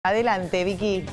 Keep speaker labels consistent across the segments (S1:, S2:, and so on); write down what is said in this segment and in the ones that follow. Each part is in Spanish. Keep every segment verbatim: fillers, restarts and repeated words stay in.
S1: Adelante, Vicky.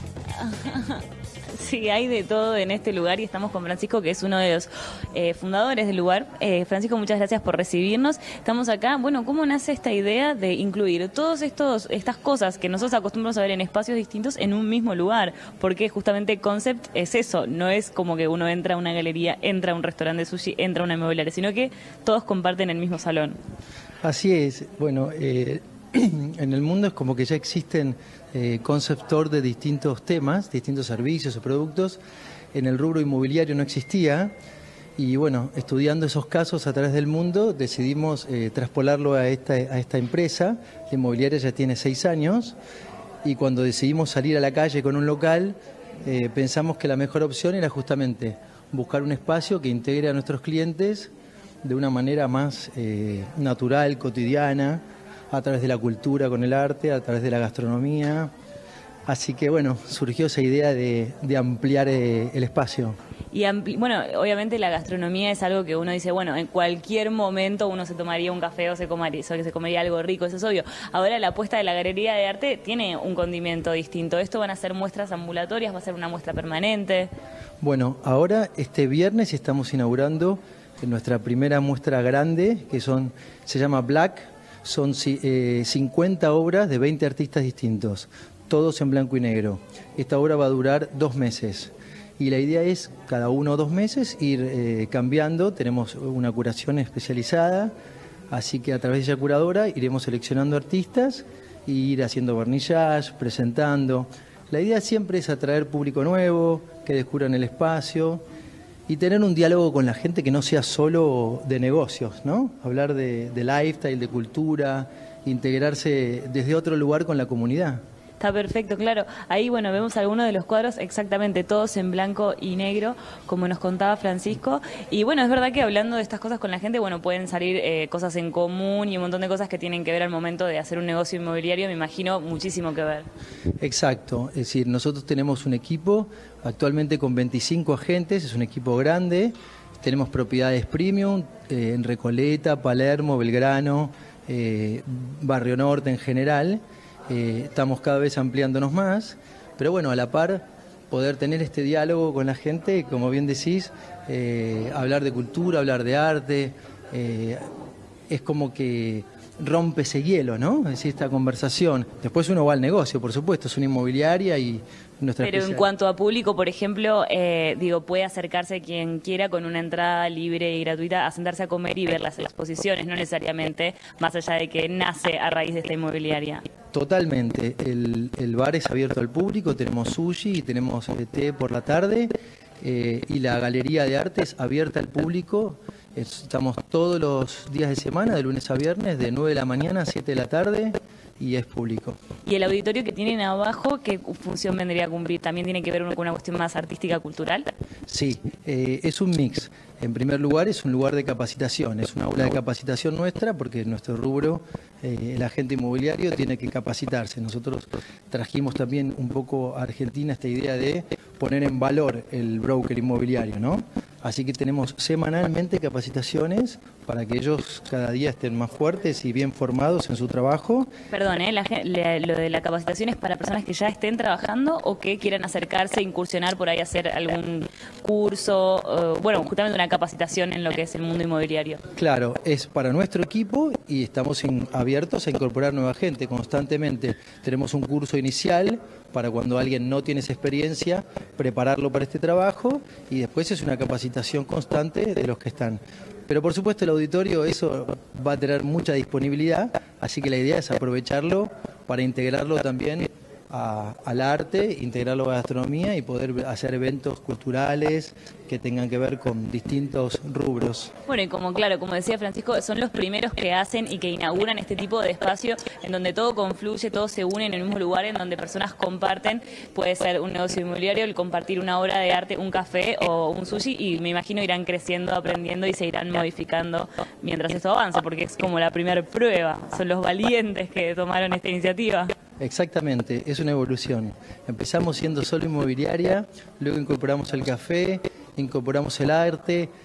S2: Sí, hay de todo en este lugar y estamos con Francisco, que es uno de los eh, fundadores del lugar. Eh, Francisco, muchas gracias por recibirnos. Estamos acá. Bueno, ¿cómo nace esta idea de incluir todas estas cosas que nosotros acostumbramos a ver en espacios distintos en un mismo lugar? Porque justamente Concept es eso, no es como que uno entra a una galería, entra a un restaurante de sushi, entra a una inmobiliaria, sino que todos comparten el mismo salón.
S3: Así es. Bueno, eh, en el mundo es como que ya existen eh, concept store de distintos temas, distintos servicios o productos. En el rubro inmobiliario no existía y bueno, estudiando esos casos a través del mundo decidimos eh, traspolarlo a esta, a esta empresa. La inmobiliaria ya tiene seis años y cuando decidimos salir a la calle con un local eh, pensamos que la mejor opción era justamente buscar un espacio que integre a nuestros clientes de una manera más eh, natural, cotidiana, a través de la cultura con el arte, a través de la gastronomía. Así que bueno, surgió esa idea de, de ampliar eh, el espacio.
S2: Y bueno, obviamente la gastronomía es algo que uno dice, bueno, en cualquier momento uno se tomaría un café o se comería, se comería algo rico, eso es obvio. Ahora la apuesta de la Galería de Arte tiene un condimento distinto. ¿Esto van a ser muestras ambulatorias? ¿Va a ser una muestra permanente?
S3: Bueno, ahora este viernes estamos inaugurando nuestra primera muestra grande, que son se llama Black. Son eh, cincuenta obras de veinte artistas distintos, todos en blanco y negro. Esta obra va a durar dos meses y la idea es cada uno o dos meses ir eh, cambiando. Tenemos una curación especializada, así que a través de esa curadora iremos seleccionando artistas e ir haciendo vernissage, presentando. La idea siempre es atraer público nuevo, que descubran el espacio y tener un diálogo con la gente que no sea solo de negocios, ¿no? Hablar de, de lifestyle, de cultura, integrarse desde otro lugar con la comunidad.
S2: Está perfecto, claro. Ahí, bueno, vemos algunos de los cuadros exactamente todos en blanco y negro, como nos contaba Francisco. Y bueno, es verdad que hablando de estas cosas con la gente, bueno, pueden salir eh, cosas en común y un montón de cosas que tienen que ver al momento de hacer un negocio inmobiliario, me imagino muchísimo que ver.
S3: Exacto, es decir, nosotros tenemos un equipo actualmente con veinticinco agentes, es un equipo grande, tenemos propiedades premium eh, en Recoleta, Palermo, Belgrano, eh, Barrio Norte en general. Eh, estamos cada vez ampliándonos más, pero bueno, a la par poder tener este diálogo con la gente, como bien decís, eh, hablar de cultura, hablar de arte, eh, es como que rompe ese hielo, ¿no? Es decir, esta conversación. Después uno va al negocio, por supuesto, es una inmobiliaria y nuestra
S2: Pero
S3: especial...
S2: en cuanto a público, por ejemplo, eh, digo, puede acercarse quien quiera con una entrada libre y gratuita a sentarse a comer y ver las exposiciones, no necesariamente, más allá de que nace a raíz de esta inmobiliaria.
S3: Totalmente, el, el bar es abierto al público, tenemos sushi y tenemos té por la tarde eh, y la galería de arte es abierta al público. Estamos todos los días de semana, de lunes a viernes, de nueve de la mañana a siete de la tarde y es público.
S2: ¿Y el auditorio que tienen abajo, qué función vendría a cumplir? ¿También tiene que ver con una cuestión más artística, cultural?
S3: Sí, eh, es un mix. En primer lugar es un lugar de capacitación, es una aula de capacitación nuestra porque nuestro rubro, eh, el agente inmobiliario, tiene que capacitarse. Nosotros trajimos también un poco a Argentina esta idea de poner en valor el broker inmobiliario, ¿no? Así que tenemos semanalmente capacitaciones para que ellos cada día estén más fuertes y bien formados en su trabajo.
S2: Perdón, ¿eh? la, la, lo de la capacitación es para personas que ya estén trabajando o que quieran acercarse, incursionar por ahí, hacer algún curso, uh, bueno, justamente una capacitación en lo que es el mundo inmobiliario.
S3: Claro, es para nuestro equipo y estamos in, abiertos a incorporar nueva gente constantemente. Tenemos un curso inicial para cuando alguien no tiene esa experiencia, prepararlo para este trabajo y después es una capacitación constante de los que están. Pero por supuesto el auditorio eso va a tener mucha disponibilidad, así que la idea es aprovecharlo para integrarlo también a, al arte, integrarlo a la gastronomía y poder hacer eventos culturales que tengan que ver con distintos rubros.
S2: Bueno, y como claro, como decía Francisco, son los primeros que hacen y que inauguran este tipo de espacio en donde todo confluye, todo se une en el mismo lugar, en donde personas comparten, puede ser un negocio inmobiliario, el compartir una obra de arte, un café o un sushi, y me imagino irán creciendo, aprendiendo y se irán modificando mientras esto avanza, porque es como la primera prueba, son los valientes que tomaron esta iniciativa.
S3: Exactamente, es una evolución. Empezamos siendo solo inmobiliaria, luego incorporamos el café, incorporamos el arte,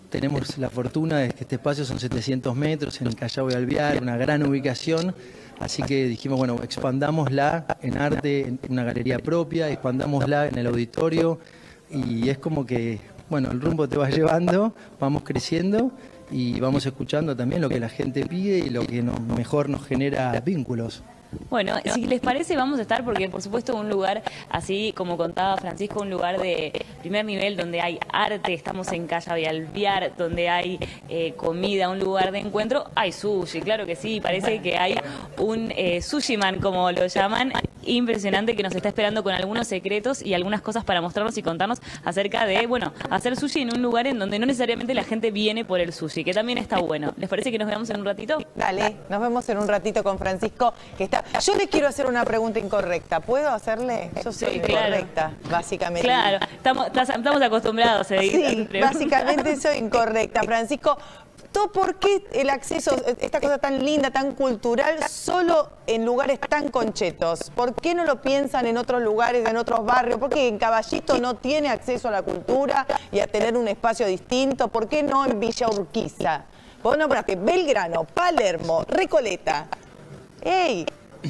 S3: tenemos la fortuna de que este espacio son setecientos metros en el Callao de Alvear, una gran ubicación. Así que dijimos, bueno, expandámosla en arte, en una galería propia, expandámosla en el auditorio y es como que, bueno, el rumbo te va llevando, vamos creciendo y vamos escuchando también lo que la gente pide y lo que nos, mejor nos genera vínculos.
S2: Bueno, si les parece vamos a estar, porque por supuesto un lugar, así como contaba Francisco, un lugar de primer nivel donde hay arte, estamos en Callao de Alvear, donde hay eh, comida, un lugar de encuentro, hay sushi, claro que sí, parece que hay un eh, sushi man, como lo llaman, impresionante, que nos está esperando con algunos secretos y algunas cosas para mostrarnos y contarnos acerca de, bueno, hacer sushi en un lugar en donde no necesariamente la gente viene por el sushi, que también está bueno. ¿Les parece que nos veamos en un ratito?
S1: Dale, nos vemos en un ratito con Francisco, que está... Yo le quiero hacer una pregunta incorrecta. ¿Puedo hacerle? Yo soy sí, incorrecta, claro. Básicamente.
S2: Claro, estamos, estamos acostumbrados a
S1: Sí, básicamente soy incorrecta. Francisco, ¿por qué el acceso, esta cosa tan linda, tan cultural, solo en lugares tan conchetos? ¿Por qué no lo piensan en otros lugares, en otros barrios? ¿Por qué en Caballito no tiene acceso a la cultura y a tener un espacio distinto? ¿Por qué no en Villa Urquiza? Vos nombraste Belgrano, Palermo, Recoleta. ¡Ey!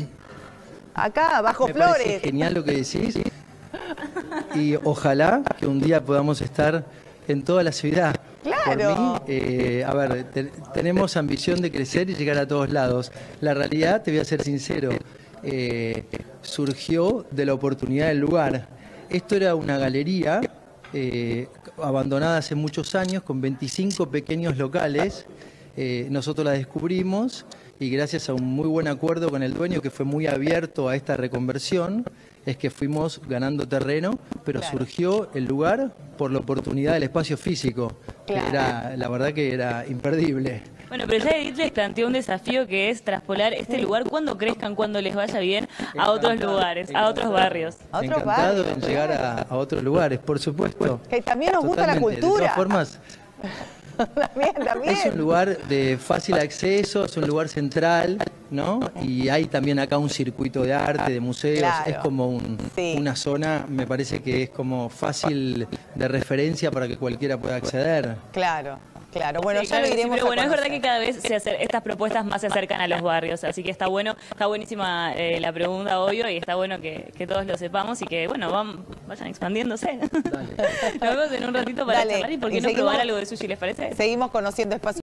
S1: Acá, Bajo
S3: Me
S1: Flores.
S3: Parece genial lo que decís. Y ojalá que un día podamos estar en toda la ciudad.
S1: Claro.
S3: Por mí, eh, a ver, te, tenemos ambición de crecer y llegar a todos lados. La realidad, te voy a ser sincero, eh, surgió de la oportunidad del lugar. Esto era una galería eh, abandonada hace muchos años con veinticinco pequeños locales. Eh, nosotros la descubrimos y gracias a un muy buen acuerdo con el dueño que fue muy abierto a esta reconversión, es que fuimos ganando terreno, pero claro. surgió el lugar por la oportunidad del espacio físico, claro. que era, la verdad que era imperdible.
S2: Bueno, pero ya Edith les planteó un desafío que es traspolar este lugar cuando crezcan, cuando les vaya bien, a otros lugares, a otros barrios.
S1: ¿A otros
S3: Encantado
S1: barrios?
S3: en llegar a, a otros lugares, por supuesto.
S1: Que también nos gusta la cultura.
S3: De todas formas,
S1: también, también.
S3: es un lugar de fácil acceso, es un lugar central, ¿no? Y hay también acá un circuito de arte, de museos, claro. es como un, sí. una zona, me parece que es como fácil de referencia para que cualquiera pueda acceder.
S1: Claro. Claro, bueno,
S2: sí,
S1: ya
S2: claro
S1: lo iremos
S2: sí, pero bueno,
S1: a
S2: es verdad que cada vez se hace, estas propuestas más se acercan a los barrios, así que está bueno, está buenísima eh, la pregunta, obvio, y está bueno que, que todos lo sepamos y que, bueno, van, vayan expandiéndose. Dale. Nos vemos en un ratito para
S1: Dale.
S2: charlar y por qué
S1: y
S2: no
S1: seguimos,
S2: probar algo de sushi, ¿les parece?
S1: Seguimos conociendo espacios.